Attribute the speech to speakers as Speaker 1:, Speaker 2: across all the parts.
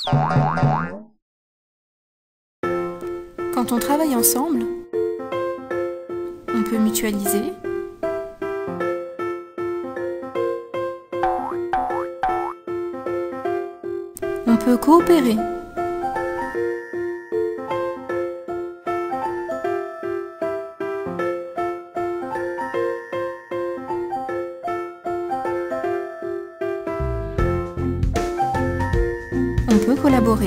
Speaker 1: Quand on travaille ensemble, on peut mutualiser, on peut coopérer, on peut collaborer.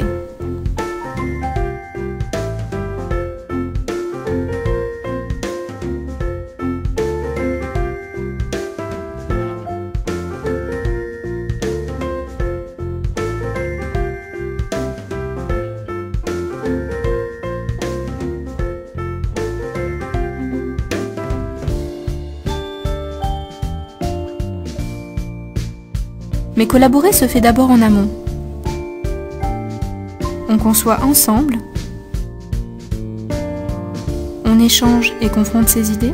Speaker 1: Mais collaborer se fait d'abord en amont. On conçoit ensemble, on échange et confronte ses idées,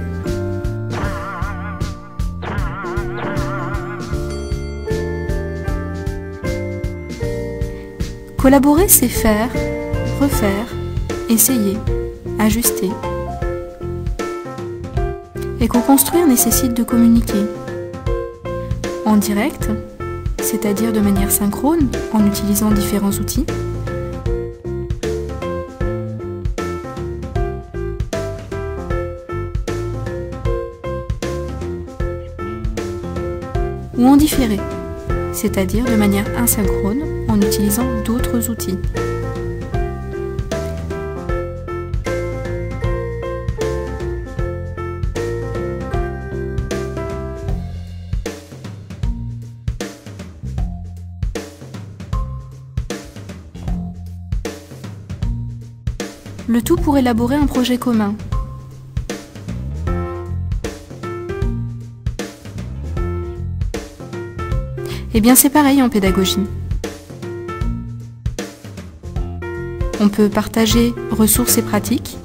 Speaker 1: collaborer, c'est faire, refaire, essayer, ajuster. Et co-construire nécessite de communiquer. En direct, c'est-à-dire de manière synchrone, en utilisant différents outils. Ou en différé, c'est-à-dire de manière asynchrone, en utilisant d'autres outils. Le tout pour élaborer un projet commun. Eh bien, c'est pareil en pédagogie. On peut partager ressources et pratiques,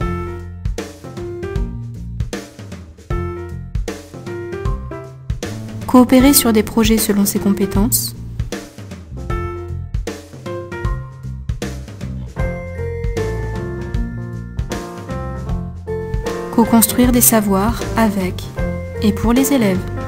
Speaker 1: coopérer sur des projets selon ses compétences, co-construire des savoirs avec et pour les élèves.